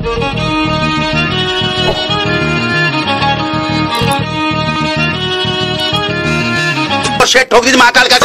ठोक दीजिए महाकाल का।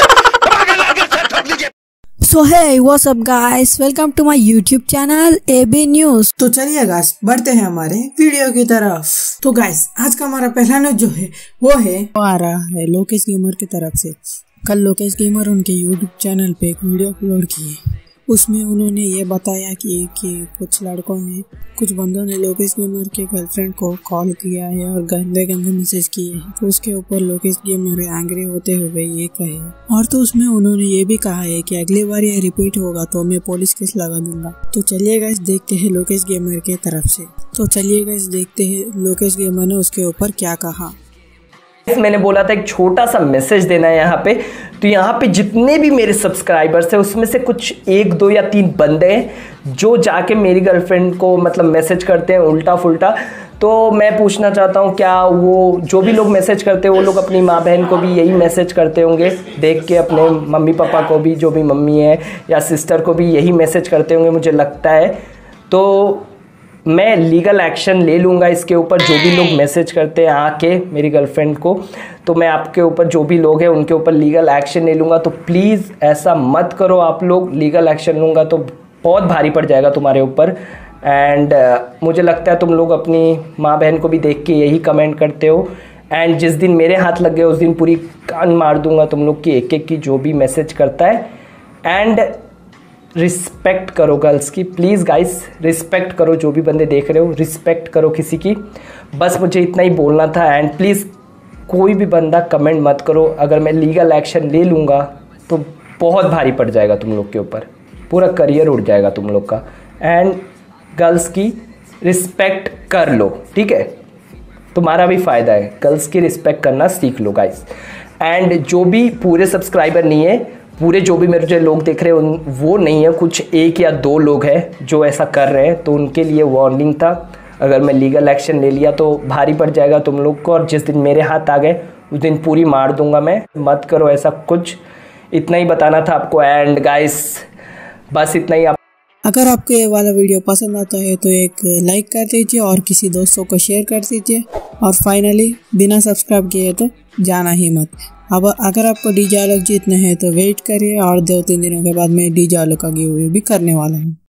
So hey what's up guys, welcome to my YouTube channel AB news. तो चलिए गाइस बढ़ते हैं हमारे वीडियो की तरफ। तो गाइस आज का हमारा पहला न्यूज जो है वो आ रहा है लोकेश गेमर की तरफ से। कल लोकेश गेमर उनके यूट्यूब चैनल पे एक वीडियो अपलोड किए, उसमें उन्होंने ये बताया कि कुछ लड़कों ने, कुछ बंदों ने लोकेश गेमर के गर्लफ्रेंड को कॉल किया है और गंदे गंदे मैसेज किए हैं। तो उसके ऊपर लोकेश गेमर एंग्री होते हुए ये कहे, और तो उसमें उन्होंने ये भी कहा है कि अगली बार ये रिपीट होगा तो मैं पुलिस केस लगा दूंगा। तो चलिए गाइस देखते हैं लोकेश गेमर के तरफ से। तो चलिए गाइस देखते हैं लोकेश गेमर ने उसके ऊपर क्या कहा। मैंने बोला था एक छोटा सा मैसेज देना है यहाँ पे। तो यहाँ पे जितने भी मेरे सब्सक्राइबर्स हैं उसमें से कुछ 1, 2 या 3 बंदे हैं जो जाके मेरी गर्लफ्रेंड को मतलब मैसेज करते हैं उल्टा फुल्टा। तो मैं पूछना चाहता हूँ, क्या वो जो भी लोग मैसेज करते हैं वो लोग अपनी माँ बहन को भी यही मैसेज करते होंगे देख के, अपने मम्मी पापा को भी, जो भी मम्मी है या सिस्टर को भी यही मैसेज करते होंगे मुझे लगता है। तो मैं लीगल एक्शन ले लूँगा इसके ऊपर। जो भी लोग मैसेज करते हैं आके मेरी गर्लफ्रेंड को, तो मैं आपके ऊपर, जो भी लोग हैं उनके ऊपर लीगल एक्शन ले लूँगा। तो प्लीज़ ऐसा मत करो आप लोग। लीगल एक्शन लूँगा तो बहुत भारी पड़ जाएगा तुम्हारे ऊपर। एंड मुझे लगता है तुम लोग अपनी माँ बहन को भी देख के यही कमेंट करते हो। एंड जिस दिन मेरे हाथ लग गए उस दिन पूरी कान मार दूँगा तुम लोग की, एक एक की जो भी मैसेज करता है। एंड रिस्पेक्ट करो गर्ल्स की, प्लीज़ गाइस रिस्पेक्ट करो। जो भी बंदे देख रहे हो रिस्पेक्ट करो किसी की। बस मुझे इतना ही बोलना था। एंड प्लीज़ कोई भी बंदा कमेंट मत करो। अगर मैं लीगल एक्शन ले लूँगा तो बहुत भारी पड़ जाएगा तुम लोग के ऊपर, पूरा करियर उड़ जाएगा तुम लोग का। एंड गर्ल्स की रिस्पेक्ट कर लो, ठीक है? तुम्हारा भी फ़ायदा है, गर्ल्स की रिस्पेक्ट करना सीख लो गाइस। एंड जो भी पूरे सब्सक्राइबर नहीं है, पूरे जो भी मेरे जो लोग देख रहे हैं वो नहीं है, कुछ 1 या 2 लोग हैं जो ऐसा कर रहे हैं, तो उनके लिए वार्निंग था। अगर मैं लीगल एक्शन ले लिया तो भारी पड़ जाएगा तुम लोग को, और जिस दिन मेरे हाथ आ गए उस दिन पूरी मार दूंगा मैं। मत करो ऐसा कुछ। इतना ही बताना था आपको। एंड गाइस बस इतना ही। अगर आपको ये वाला वीडियो पसंद आता है तो एक लाइक कर दीजिए और किसी दोस्तों को शेयर कर दीजिए। और फाइनली बिना सब्सक्राइब किए तो जाना ही मत। अब अगर आपको डीजे आलोक जीतना है तो वेट करिए, और 2-3 दिनों के बाद मैं डीजे आलोक का गिव अवे भी करने वाला हूँ।